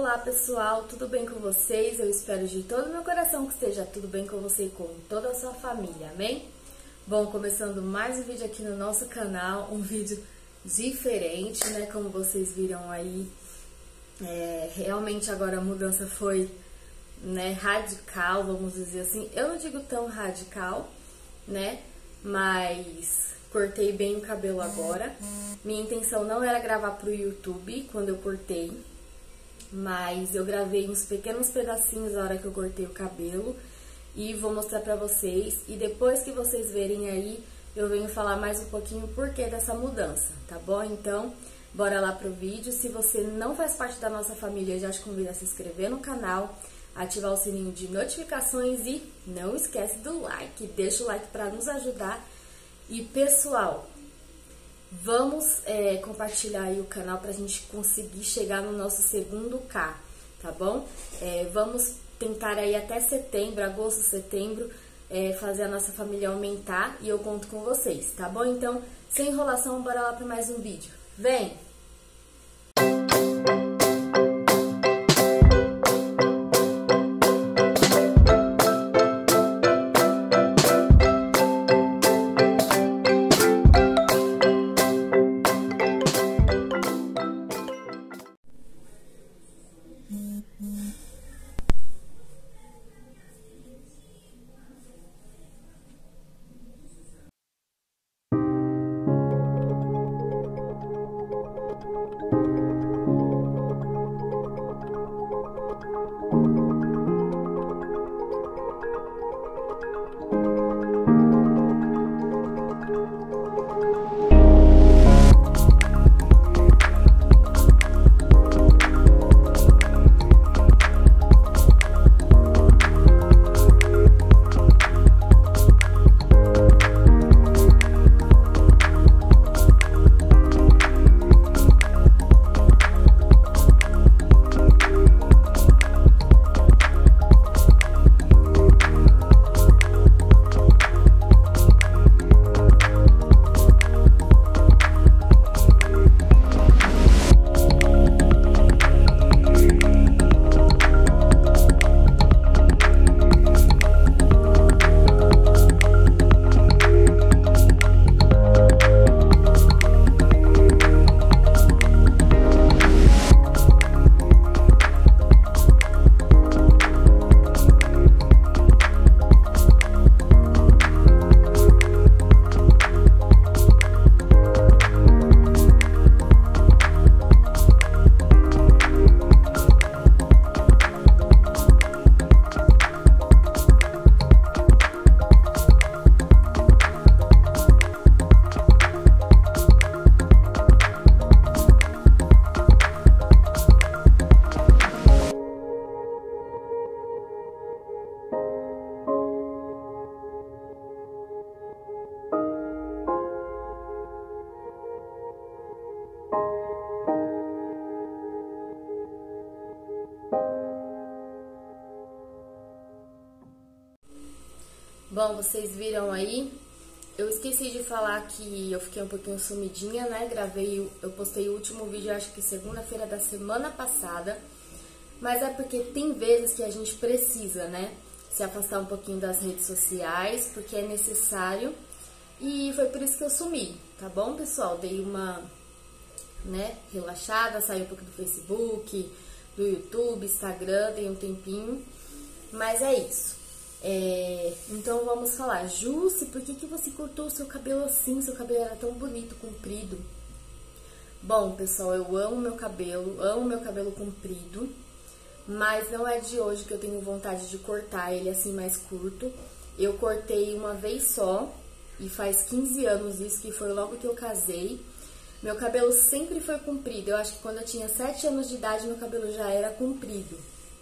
Olá pessoal, tudo bem com vocês? Eu espero de todo o meu coração que esteja tudo bem com você e com toda a sua família, amém? Bom, começando mais um vídeo aqui no nosso canal, um vídeo diferente, né? Como vocês viram aí, realmente agora a mudança foi, né, radical, vamos dizer assim. Eu não digo tão radical, né? Mas cortei bem o cabelo agora. Minha intenção não era gravar pro YouTube quando eu cortei, mas eu gravei uns pequenos pedacinhos na hora que eu cortei o cabelo e vou mostrar pra vocês. E depois que vocês verem aí, eu venho falar mais um pouquinho o porquê dessa mudança, tá bom? Então, bora lá pro vídeo. Se você não faz parte da nossa família, já te convido a se inscrever no canal, ativar o sininho de notificações e não esquece do like, deixa o like pra nos ajudar. E pessoal, vamos compartilhar aí o canal pra gente conseguir chegar no nosso segundo K, tá bom? Vamos tentar aí até setembro, agosto, setembro, fazer a nossa família aumentar e eu conto com vocês, tá bom? Então, sem enrolação, bora lá pra mais um vídeo. Vem! Bom, vocês viram aí, eu esqueci de falar que eu fiquei um pouquinho sumidinha, né? Eu postei o último vídeo, acho que segunda-feira da semana passada, mas é porque tem vezes que a gente precisa, né? Se afastar um pouquinho das redes sociais, porque é necessário, e foi por isso que eu sumi, tá bom, pessoal? Dei uma, né, relaxada, saí um pouco do Facebook, do YouTube, Instagram, dei um tempinho, mas é isso. Então vamos falar. Jussi, por que você cortou o seu cabelo assim? Seu cabelo era tão bonito, comprido. Bom, pessoal, eu amo meu cabelo comprido, mas não é de hoje que eu tenho vontade de cortar ele assim mais curto. Eu cortei uma vez só, e faz 15 anos isso, que foi logo que eu casei. Meu cabelo sempre foi comprido, eu acho que quando eu tinha 7 anos de idade meu cabelo já era comprido.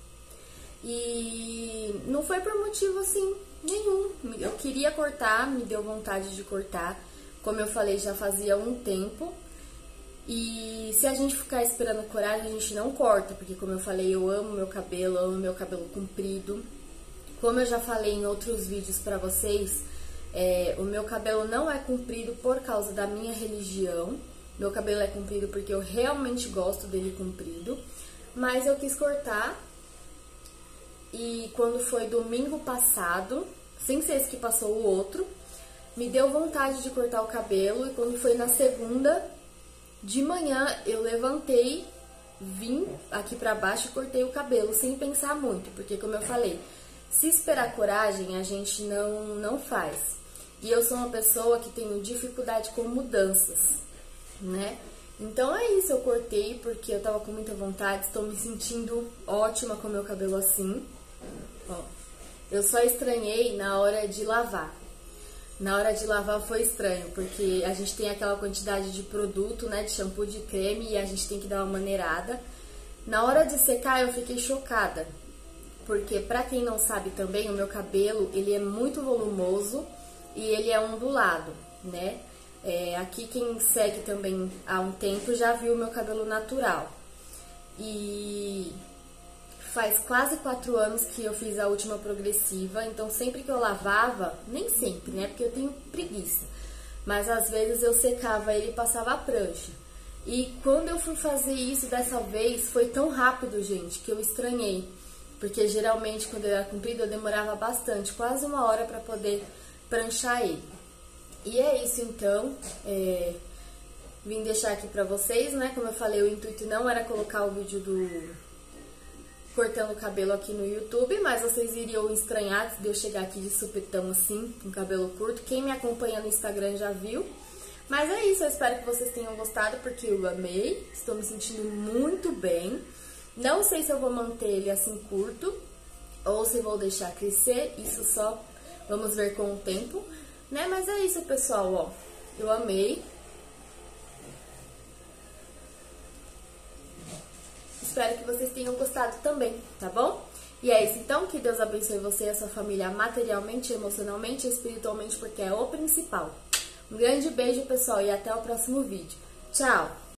E não foi por motivo assim nenhum. Eu queria cortar, me deu vontade de cortar. Como eu falei, já fazia um tempo. E se a gente ficar esperando coragem, a gente não corta. Porque como eu falei, eu amo meu cabelo comprido. Como eu já falei em outros vídeos pra vocês, o meu cabelo não é comprido por causa da minha religião. Meu cabelo é comprido porque eu realmente gosto dele comprido. mas eu quis cortar. E quando foi domingo passado, sem ser esse que passou, o outro, me deu vontade de cortar o cabelo. E quando foi na segunda de manhã, eu levantei, vim aqui pra baixo e cortei o cabelo, sem pensar muito. Porque, como eu falei, se esperar coragem, a gente não faz. E eu sou uma pessoa que tenho dificuldade com mudanças, né? Então é isso, eu cortei porque eu tava com muita vontade, estou me sentindo ótima com o meu cabelo assim. Ó, eu só estranhei na hora de lavar. Na hora de lavar foi estranho, porque a gente tem aquela quantidade de produto, né, de shampoo, de creme, e a gente tem que dar uma maneirada. Na hora de secar eu fiquei chocada, porque pra quem não sabe também, o meu cabelo, ele é muito volumoso e ele é ondulado, né? Aqui quem segue também há um tempo já viu o meu cabelo natural. E faz quase 4 anos que eu fiz a última progressiva, então sempre que eu lavava, nem sempre, né, porque eu tenho preguiça, mas às vezes eu secava ele e passava a prancha. E quando eu fui fazer isso dessa vez, foi tão rápido, gente, que eu estranhei, porque geralmente quando ele era comprido eu demorava bastante, quase 1 hora para poder pranchar ele. E é isso então, vim deixar aqui pra vocês, né, como eu falei, o intuito não era colocar o vídeo do cortando o cabelo aqui no YouTube, mas vocês iriam estranhar de eu chegar aqui de supetão assim, com cabelo curto. Quem me acompanha no Instagram já viu. Mas é isso, eu espero que vocês tenham gostado, porque eu amei, estou me sentindo muito bem. Não sei se eu vou manter ele assim curto, ou se vou deixar crescer, isso só vamos ver com o tempo, né? Mas é isso, pessoal, ó, eu amei. Espero que vocês tenham gostado também, tá bom? E é isso então, que Deus abençoe você e a sua família materialmente, emocionalmente e espiritualmente, porque é o principal. Um grande beijo, pessoal, e até o próximo vídeo. Tchau!